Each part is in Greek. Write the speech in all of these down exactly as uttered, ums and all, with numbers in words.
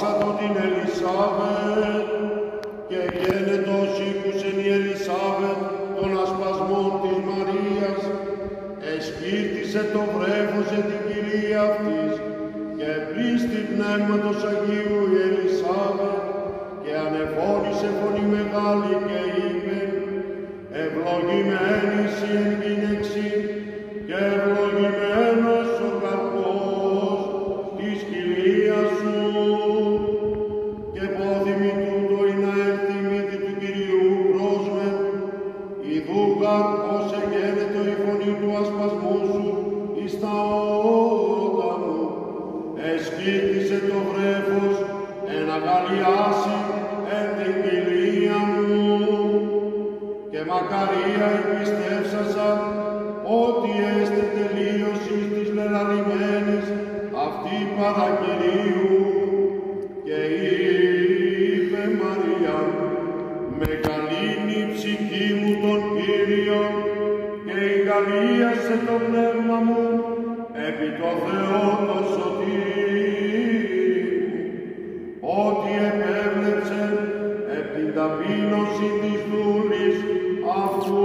άσατο την Ελισάβετ και γένετος ήκουσεν η Ελισάβετ των ασπασμών της Μαρίας, εσκύρτησε το βρέφος εν την κυρία αυτής και πλήστη πνεύματος Αγίου η Ελισάβετ και ανεφώνησε φωνή μεγάλη και είπε «Ευλογημένη εσύ εν γυναίξη και ευλογημένος ο καρπός της κοιλίας σου». Και πόθυμη τούτο ή να έρθει η μύτη του Κυρίου πρόσμεν, ιδού καρπός εγένετο η φωνή του ασπασμού σου εις τα ότα μου. Εσκύρτησε το βρέφος εν αγαλιάσει εν την κοιλία μου. Και μακαρία εμπιστεύσασα ότι έστε τελείωσης της λελαλημένης αυτή παρά Κυρίου. Και είπε Μαρία, μεγαλύνει η ψυχή μου τον Κύριον και ηγαλίασε το πνεύμα μου επί το Θεό το σωτήρι μου, ότι επέβλεψε επ' την ταπείνωση της δούλης αυτού.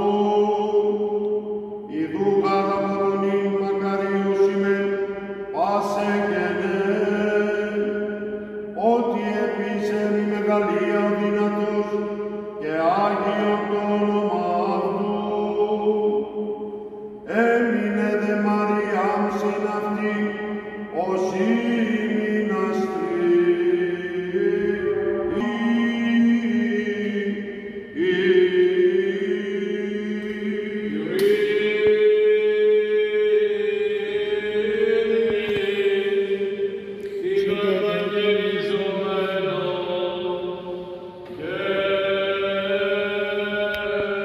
Ιδού γαραβολονή μακαρίους είμαι πάσε γενέ, ότι επίσεν η μεγαλεία ο δυνατός και Άγιον το όνομα αυτού. Έμεινε δε Μαριάμ συν αυτή ως ημιναστρή. Yeah.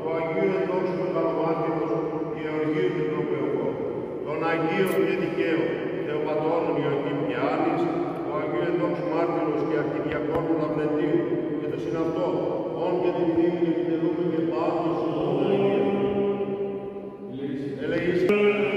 Αγίου Ενδόξου Μεγαλομάρτυρος Γεωργίου Μητροπαιούχο, των Αγίων και Δικαίων Θεοπατώρων Ιωακήμ και Άννης, του Αγίου Ενδόξου Μάρτυρος και Αρχιδιακόνου Λαυρεντίου και το συναυτό, όν και την μνήμη και επιτελούμε και πάντως στην Αγία. Ελεήστε.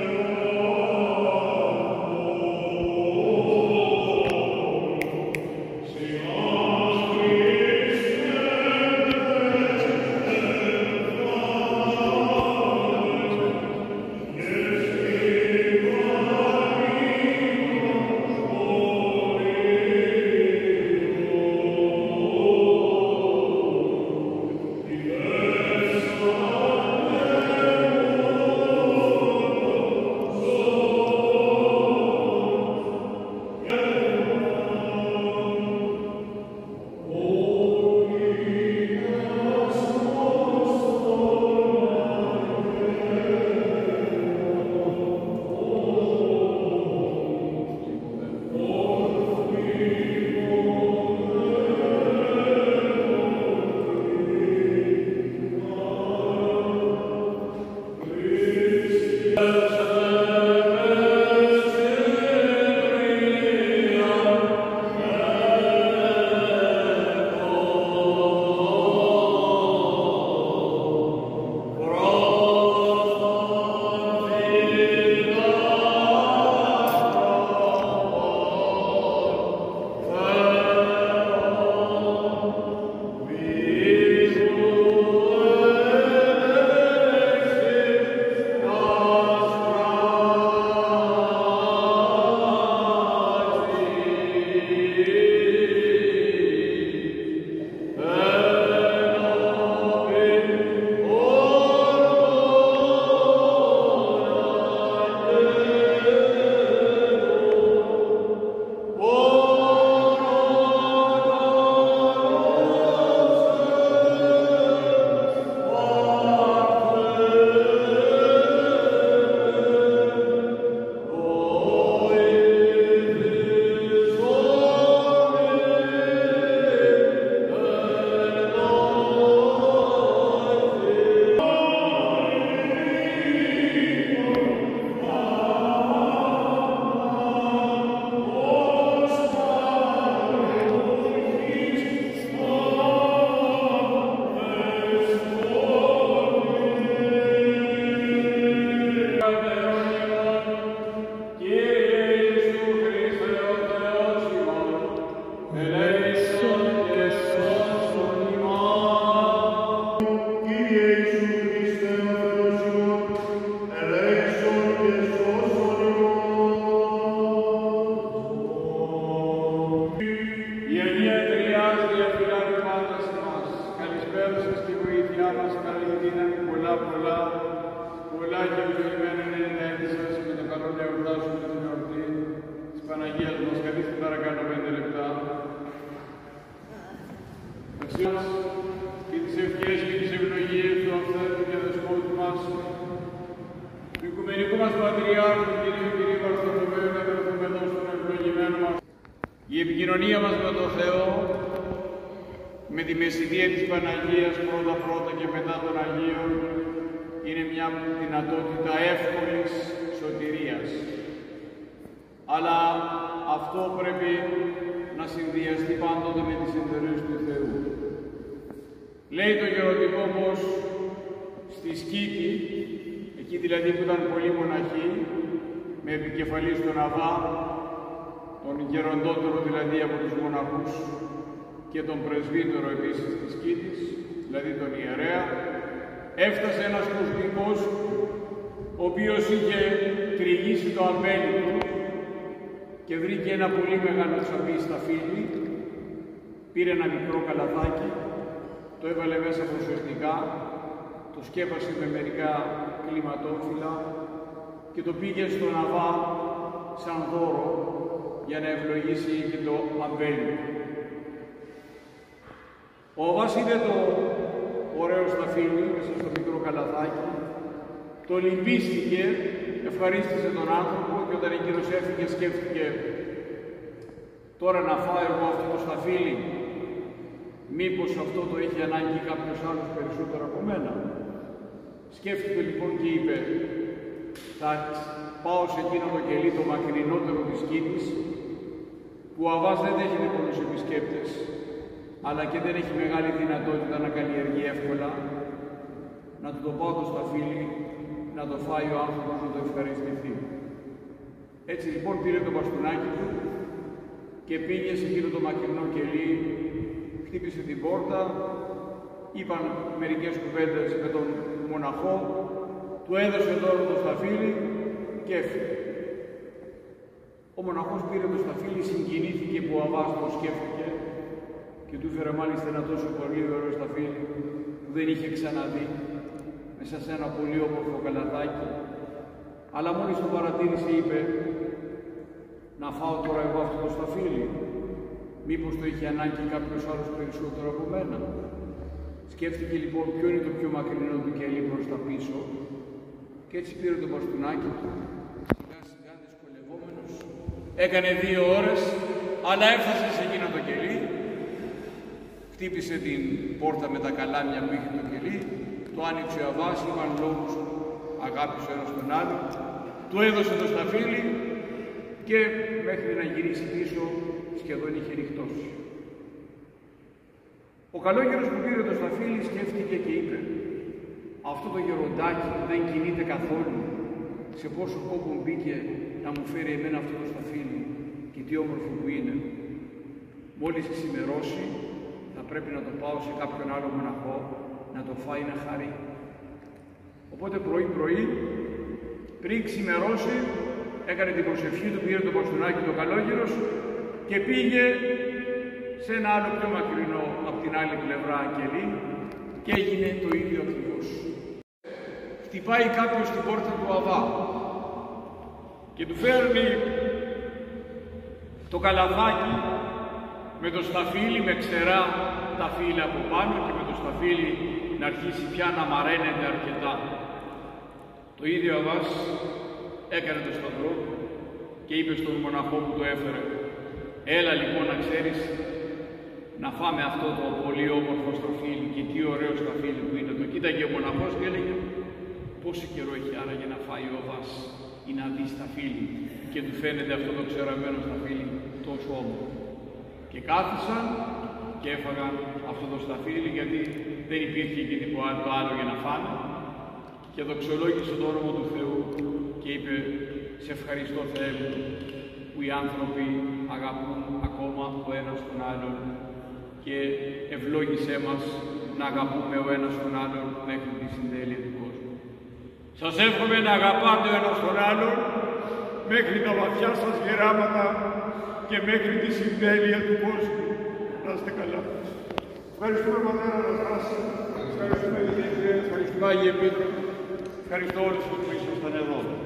Και τις ευχές και τις ευλογίες του Αυθέντου και Δεσπότου μας, του Οικουμενικού μας Πατριάρχου, Κυρίου Κυρίου Βαρθολομαίου, να βρεθούμε εδώ στον ευλογημένο μας. Η επικοινωνία μας με τον Θεό, με τη μεσηδία της Παναγίας πρώτα-πρώτα και μετά των Αγίων, είναι μια δυνατότητα εύκολης σωτηρίας. Αλλά αυτό πρέπει να συνδυαστεί πάντοτε με τις εντολές του Θεού. Λέει το γεροντικό πως στη Σκήτη, εκεί δηλαδή που ήταν πολλοί μοναχοί, με επικεφαλή στον Αβά, τον γεροντότερο δηλαδή από τους μοναχούς και τον πρεσβύτερο επίσης της Σκήτης, δηλαδή τον ιερέα, έφτασε ένας κοσμικός, ο οποίος είχε τριγύσει το αμπέλι του και βρήκε ένα πολύ μεγάλο τσαπί στα φύλλη, πήρε ένα μικρό καλαθάκι, το έβαλε μέσα προσεκτικά, το σκέπασε με μερικά κλιματόφυλλα και το πήγε στον Αβά σαν δώρο για να ευλογήσει και το αμπέλι. Ο Αβάς είδε το ωραίο σταφύλι μέσα στο μικρό καλαθάκι, το λυμπίστηκε, ευχαρίστησε τον άνθρωπο και όταν εκείνος έφυγε σκέφτηκε τώρα να φάω εγώ αυτό το σταφύλι, μήπως αυτό το έχει ανάγκη κάποιος άλλος περισσότερο από μένα. Σκέφτηκε λοιπόν και είπε, θα πάω σε εκείνο το κελί το μακρινότερο της Κήτης, που ο Αββάς δεν δέχεται πολλούς επισκέπτες, αλλά και δεν έχει μεγάλη δυνατότητα να καλλιεργεί εύκολα, να του το πάω το σταφύλι, να το φάει ο άνθρωπος, να το ευχαριστηθεί. Έτσι λοιπόν πήρε το μπαστούνάκι του και πήγε σε εκείνο το μακρινό κελί, χτύπησε την πόρτα, είπαν μερικές κουβέντες με τον μοναχό, του έδωσε δώρο το σταφύλι και έφυγε. Ο μοναχός πήρε το σταφύλι, συγκινήθηκε που ο Αββάς το σκέφτηκε και του έφερε μάλιστα ένα τόσο πολύ ωραίο σταφύλι που δεν είχε ξαναδεί, μέσα σε ένα πολύ όμορφο καλαθάκι. Αλλά μόλις το παρατήρησε είπε, να φάω τώρα εγώ αυτό το σταφύλι, μήπως το είχε ανάγκη κάποιος άλλος περισσότερο από μένα. Σκέφτηκε λοιπόν ποιο είναι το πιο μακρινό του κελί προς τα πίσω και έτσι πήρε το μπαστούνάκι του, σιγά σιγά δυσκολευόμενος. Έκανε δύο ώρες, αλλά έφτασε σε εκείνο το κελί, χτύπησε την πόρτα με τα καλάμια που είχε το κελί, το άνοιξε ο Αββάς, είπαν λόγους αγάπης ο ένας τον άλλο, του έδωσε το σταφύλι και μέχρι να γυρίσει πίσω σχεδόν είχε νυχτώσει. Ο καλόγερος που πήρε το σταφύλι σκέφτηκε και είπε, αυτό το γεροντάκι δεν κινείται καθόλου, σε πόσο κόπο μπήκε να μου φέρει εμένα αυτό το σταφύλι και τι όμορφο που είναι. Μόλις ξημερώσει θα πρέπει να το πάω σε κάποιον άλλο μοναχό να το φάει να χαρεί. Οπότε πρωί πρωί, πριν ξημερώσει, έκανε την προσευχή του, πήρε το μπαστούνάκι του καλόγερος και πήγε σε ένα άλλο πιο μακρινό από την άλλη πλευρά κελί και έγινε το ίδιο ακριβώς. Χτυπάει κάποιος στην πόρτα του Αββά και του φέρνει το καλαθάκι με το σταφύλι, με ξερά τα φύλλα από πάνω και με το σταφύλι να αρχίσει πια να μαραίνεται αρκετά. Το ίδιο ο Αββάς έκανε το σταυρό και είπε στον μοναχό που το έφερε, έλα λοιπόν να ξέρεις να φάμε αυτό το πολύ όμορφο σταφύλι και τι ωραίο σταφύλι που είναι. Το κοίταγε ο μοναχός και έλεγε, πόσο καιρό έχει άραγε να φάει ο Αββάς ή να δει σταφύλι και του φαίνεται αυτό το ξεραμένο σταφύλι τόσο όμορφο. Και κάθισαν και έφαγαν αυτό το σταφύλι, γιατί δεν υπήρχε και τίποτα άλλο για να φάνε, και δοξολόγησε το όνομα του Θεού και είπε, σε ευχαριστώ Θεέ μου που οι άνθρωποι αγαπούν ακόμα ο ένας τον άλλον και ευλόγησέ μας να αγαπούμε ο ένας τον άλλον μέχρι τη συντέλεια του κόσμου. Σας εύχομαι να αγαπάτε ο ένας τον άλλον μέχρι τα βαθιά σας γεράματα και μέχρι τη συντέλεια του κόσμου. Να είστε καλά. Ευχαριστούμε Πατέρα Αναστάση, ευχαριστούμε Διευθυντή, ευχαριστούμε Άγιε Επίτροπε, ευχαριστώ όλους που ήσασταν εδώ.